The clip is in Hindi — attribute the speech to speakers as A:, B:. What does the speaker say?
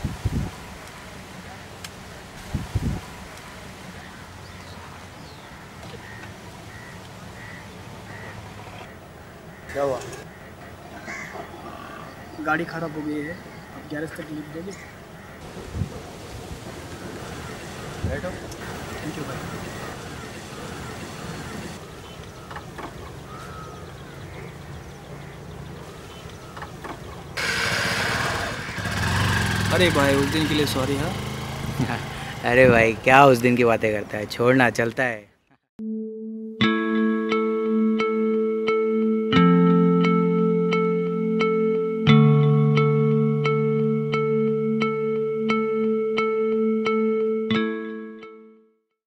A: क्या हुआ?
B: गाड़ी खराब हो गई है, आप गैरेज तक लिख दोगे?
A: बैठो।
B: थैंक यू भाई। अरे भाई उस दिन के लिए सॉरी। हाँ
C: अरे भाई क्या उस दिन की बातें करता है, छोड़ना चलता है।